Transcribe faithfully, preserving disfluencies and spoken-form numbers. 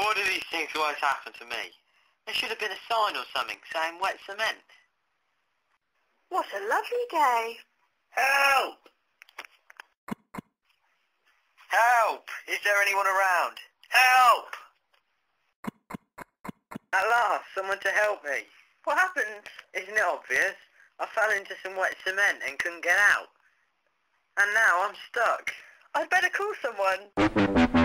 Why do these things always happen to me? There should have been a sign or something saying wet cement. What a lovely day. Help! Help! Is there anyone around? Help! At last, someone to help me. What happened? Isn't it obvious? I fell into some wet cement and couldn't get out. And now I'm stuck. I'd better call someone.